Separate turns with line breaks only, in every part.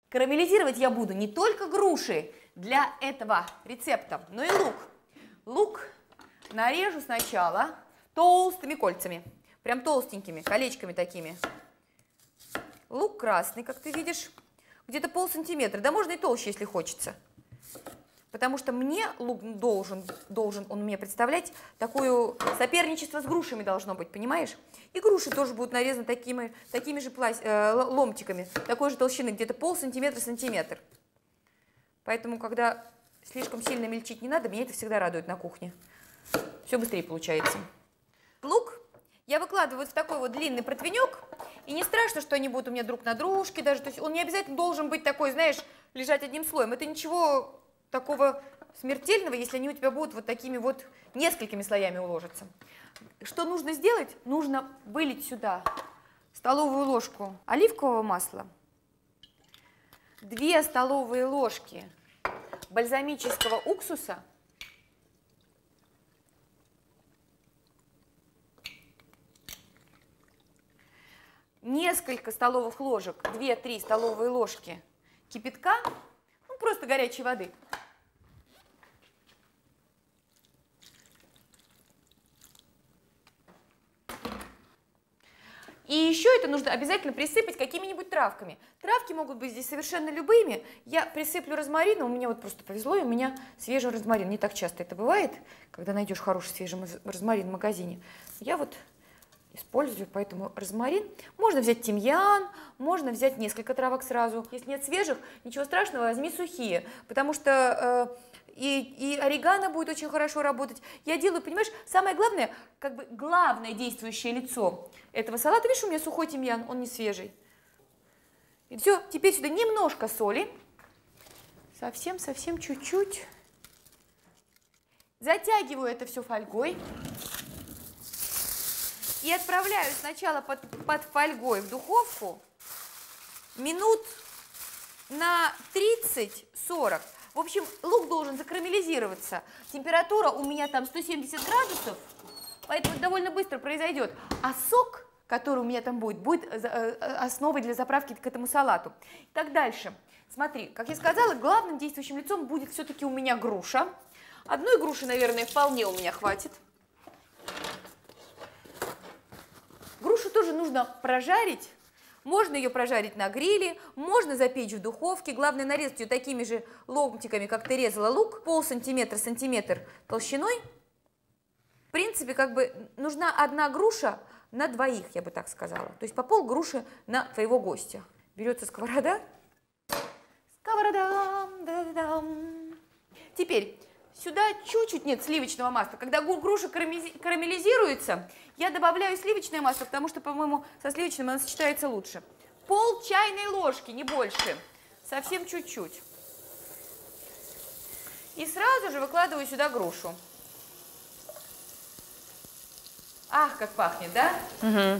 Карамелизировать я буду не только груши для этого рецепта, но и лук. Лук нарежу сначала толстыми кольцами, прям толстенькими, колечками такими. Лук красный, как ты видишь, где-то полсантиметра, да можно и толще, если хочется. Потому что мне лук должен он мне представлять такое соперничество с грушами должно быть, понимаешь? И груши тоже будут нарезаны такими же ломтиками, такой же толщины, где-то полсантиметра-сантиметр. Поэтому, когда слишком сильно мельчить не надо, меня это всегда радует на кухне. Все быстрее получается. Лук я выкладываю вот в такой вот длинный противенек, и не страшно, что они будут у меня друг на дружке даже. То есть он не обязательно должен быть такой, знаешь, лежать одним слоем. Это ничего такого смертельного, если они у тебя будут вот такими вот несколькими слоями уложиться. Что нужно сделать? Нужно вылить сюда столовую ложку оливкового масла, 2 столовые ложки бальзамического уксуса, несколько столовых ложек, 2-3 столовые ложки кипятка, ну, просто горячей воды. И еще это нужно обязательно присыпать какими-нибудь травками. Травки могут быть здесь совершенно любыми. Я присыплю розмарином, у меня вот просто повезло, и у меня свежий розмарин. Не так часто это бывает, когда найдешь хороший свежий розмарин в магазине. Я вот использую поэтому розмарин. Можно взять тимьян, можно взять несколько травок сразу. Если нет свежих, ничего страшного, возьми сухие, потому что и орегано будет очень хорошо работать. Я делаю, понимаешь, самое главное, как бы главное действующее лицо этого салата. Видишь, у меня сухой тимьян, он не свежий. И все, теперь сюда немножко соли, совсем чуть-чуть. Затягиваю это все фольгой. И отправляю сначала под фольгой в духовку минут на 30-40. В общем, лук должен закарамелизироваться. Температура у меня там 170 градусов, поэтому это довольно быстро произойдет. А сок, который у меня там будет основой для заправки к этому салату. Так, дальше. Смотри, как я сказала, главным действующим лицом будет все-таки у меня груша. Одной груши, наверное, вполне у меня хватит. Грушу тоже нужно прожарить. Можно ее прожарить на гриле, можно запечь в духовке. Главное нарезать ее такими же ломтиками, как ты резала лук, полсантиметра-сантиметр толщиной. В принципе, как бы нужна одна груша на двоих, я бы так сказала. То есть по пол груши на твоего гостя. Берется сковорода. Теперь сюда чуть-чуть нет сливочного масла. Когда груша карамелизируется, я добавляю сливочное масло, потому что, по-моему, со сливочным оно сочетается лучше. Пол чайной ложки, не больше. Совсем чуть-чуть. И сразу же выкладываю сюда грушу. Ах, как пахнет, да? Угу.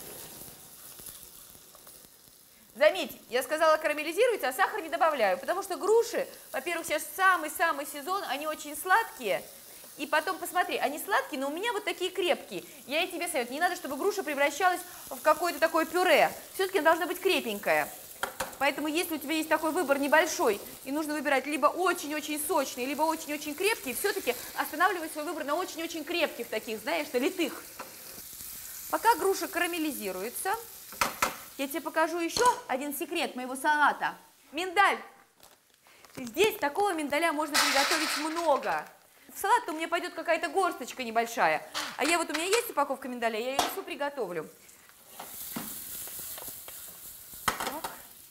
Заметь, я сказала карамелизируется, а сахар не добавляю, потому что груши, во-первых, сейчас самый-самый сезон, они очень сладкие. И потом, посмотри, они сладкие, но у меня вот такие крепкие. Я и тебе советую, не надо, чтобы груша превращалась в какое-то такое пюре. Все-таки она должна быть крепенькая. Поэтому, если у тебя есть такой выбор небольшой, и нужно выбирать либо очень-очень сочные, либо очень-очень крепкие, все-таки останавливай свой выбор на очень-очень крепких таких, знаешь, налитых. Пока груша карамелизируется, я тебе покажу еще один секрет моего салата. Миндаль. Здесь такого миндаля можно приготовить много. В салат у меня пойдет какая-то горсточка небольшая. А у меня есть упаковка миндаля, я ее все приготовлю. Так.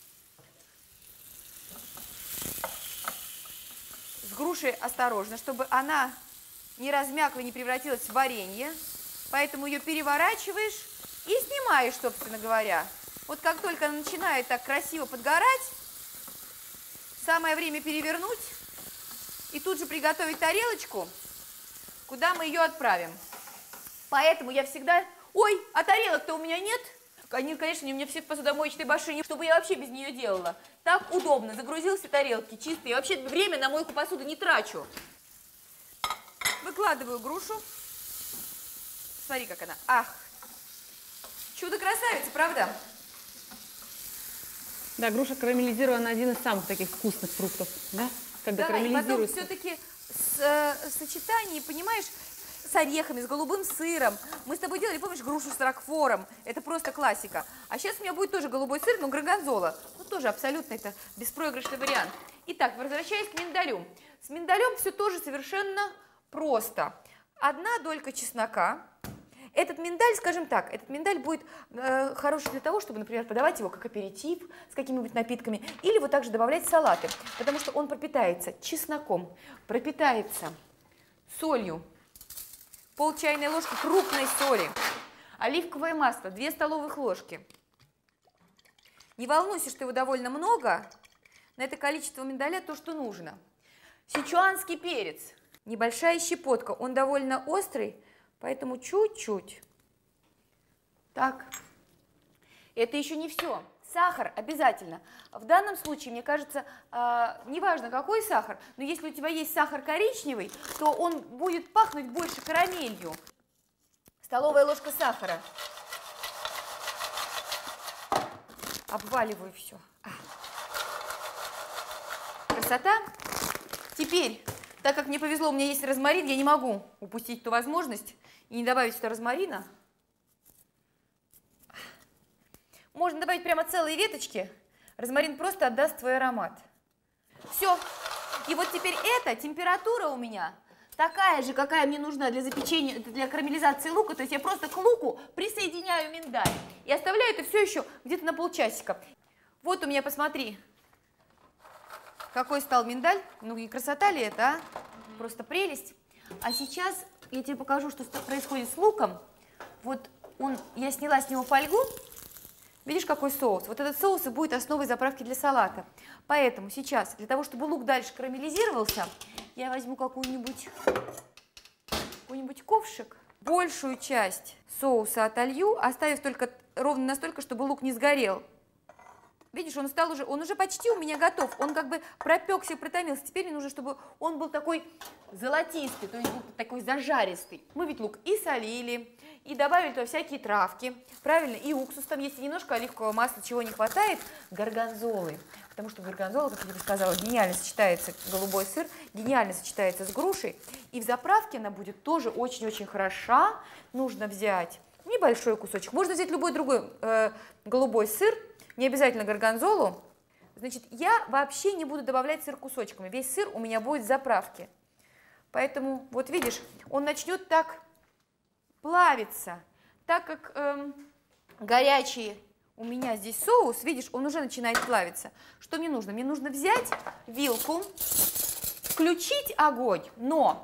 С грушей осторожно, чтобы она не размякла, не превратилась в варенье. Поэтому ее переворачиваешь и снимаешь, собственно говоря. Вот как только она начинает так красиво подгорать, самое время перевернуть и тут же приготовить тарелочку, куда мы ее отправим. Поэтому я всегда... Ой, а тарелок-то у меня нет? Они, конечно, у меня все в посудомоечной машине, чтобы я вообще без нее делала. Так удобно, загрузил все тарелки чистые. Я вообще время на мойку посуды не трачу. Выкладываю грушу. Смотри, как она. Ах, чудо-красавица, правда?
Да, груша карамелизирована один из самых таких вкусных фруктов, да? Когда
Да, и потом
карамелизируется.
все-таки сочетание, понимаешь, с орехами, с голубым сыром. Мы с тобой делали, помнишь, грушу с ракфором. Это просто классика. А сейчас у меня будет тоже голубой сыр, но горгонзола. Ну, тоже абсолютно это беспроигрышный вариант. Итак, возвращаясь к миндалю. С миндалем все тоже совершенно просто. 1 долька чеснока. Этот миндаль, скажем так, этот миндаль будет хороший для того, чтобы, например, подавать его как аперитив с какими-нибудь напитками, или вот также добавлять в салаты, потому что он пропитается чесноком, пропитается солью, пол чайной ложки крупной соли, оливковое масло, 2 столовых ложки. Не волнуйся, что его довольно много, на это количество миндаля то, что нужно. Сичуанский перец, небольшая щепотка, он довольно острый, поэтому чуть-чуть. Так, это еще не все. Сахар обязательно. В данном случае, мне кажется, неважно какой сахар, но если у тебя есть сахар коричневый, то он будет пахнуть больше карамелью. Столовая ложка сахара. Обваливаю все. Красота. Теперь, так как мне повезло, у меня есть розмарин, я не могу упустить эту возможность и не добавить сюда розмарина. Можно добавить прямо целые веточки. Розмарин просто отдаст свой аромат. Все. И вот теперь эта температура у меня такая же, какая мне нужна для запечения, для карамелизации лука. То есть я просто к луку присоединяю миндаль и оставляю это все еще где-то на полчасика. Вот у меня, посмотри, какой стал миндаль. Ну и красота ли это, а? Просто прелесть. А сейчас я тебе покажу, что происходит с луком. Вот я сняла с него фольгу. Видишь, какой соус? Вот этот соус и будет основой заправки для салата. Поэтому сейчас, для того, чтобы лук дальше карамелизировался, я возьму какой-нибудь ковшик. Большую часть соуса отолью, оставив только ровно настолько, чтобы лук не сгорел. Видишь, он уже почти у меня готов. Он как бы пропекся, протомился. Теперь мне нужно, чтобы он был такой золотистый, то есть был такой зажаристый. Мы ведь лук и солили, и добавили туда всякие травки. Правильно, и уксус там есть, и немножко оливкового масла, чего не хватает, горгонзолы. Потому что горгонзола, как я тебе сказала, гениально сочетается, голубой сыр, гениально сочетается с грушей. И в заправке она будет тоже очень-очень хороша. Нужно взять небольшой кусочек. Можно взять любой другой голубой сыр. Не обязательно горгонзолу. Значит, я вообще не буду добавлять сыр кусочками. Весь сыр у меня будет в заправке. Поэтому, вот видишь, он начнет так плавиться. Так как горячий у меня здесь соус, видишь, он уже начинает плавиться. Что мне нужно? Мне нужно взять вилку, включить огонь, но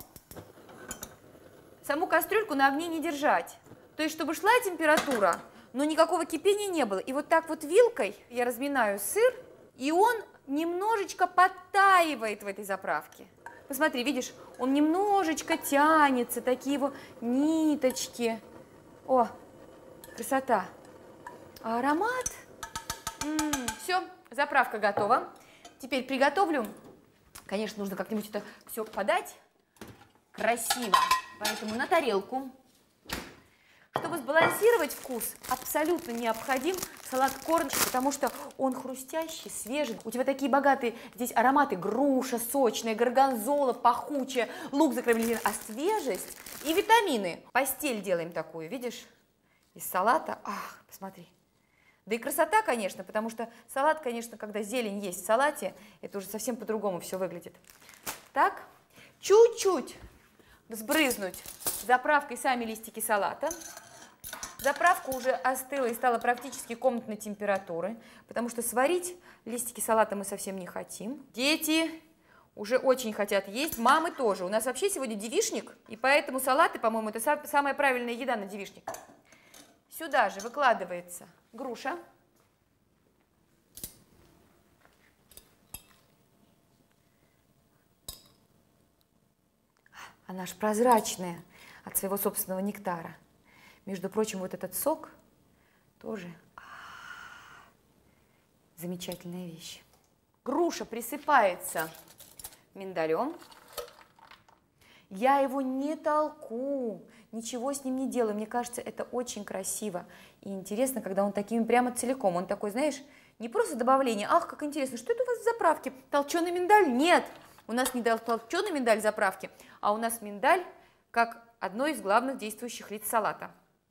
саму кастрюльку на огне не держать. То есть, чтобы шла температура, но никакого кипения не было. И вот так вот вилкой я разминаю сыр, и он немножечко подтаивает в этой заправке. Посмотри, видишь, он немножечко тянется, такие его ниточки. О, красота. А аромат? Все, заправка готова. Теперь приготовлю. Конечно, нужно как-нибудь это все подать красиво. Поэтому на тарелку. Чтобы сбалансировать вкус, абсолютно необходим салат корниш, потому что он хрустящий, свежий. У тебя такие богатые здесь ароматы: груша сочная, горгонзола пахучая, лук закарамелизирован, а свежесть и витамины. Постель делаем такую, видишь, из салата. Ах, посмотри. Да и красота, конечно, потому что салат, конечно, когда зелень есть в салате, это уже совсем по-другому все выглядит. Так, чуть-чуть сбрызнуть заправкой сами листики салата. Заправка уже остыла и стала практически комнатной температуры, потому что сварить листики салата мы совсем не хотим. Дети уже очень хотят есть, мамы тоже. У нас вообще сегодня девичник, и поэтому салаты, по-моему, это самая правильная еда на девичник. Сюда же выкладывается груша. Она аж прозрачная от своего собственного нектара. Между прочим, вот этот сок тоже замечательная вещь. Груша присыпается миндалем. Я его не толку, ничего с ним не делаю. Мне кажется, это очень красиво и интересно, когда он таким прямо целиком. Он такой, знаешь, Не просто добавление. Ах, как интересно, что это у вас в заправке? Толченый миндаль? Нет, у нас не толченый миндаль в заправке, а у нас миндаль как одно из главных действующих лиц салата.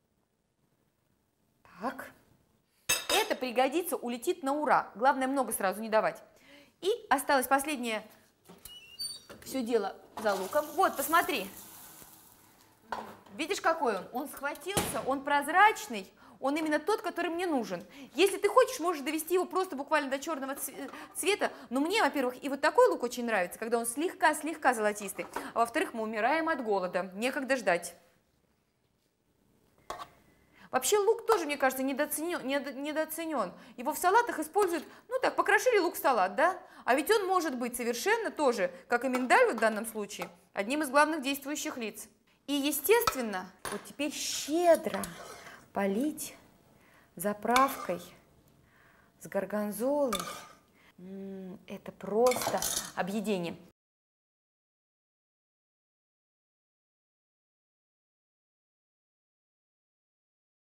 Так. Это пригодится, улетит на ура. Главное, много сразу не давать. И осталось последнее все дело за луком. Вот, посмотри. Видишь, какой он? Он схватился, он прозрачный, он именно тот, который мне нужен. Если ты хочешь, можешь довести его просто буквально до черного цвета. Но мне, во-первых, и вот такой лук очень нравится, когда он слегка-слегка золотистый. А во-вторых, мы умираем от голода, некогда ждать. Вообще лук тоже, мне кажется, недооценен. Его в салатах используют, ну так, покрошили лук в салат, да? А ведь он может быть совершенно тоже, как и миндаль в данном случае, одним из главных действующих лиц. И, естественно, вот теперь щедро полить заправкой с горгонзолой. Это просто объедение.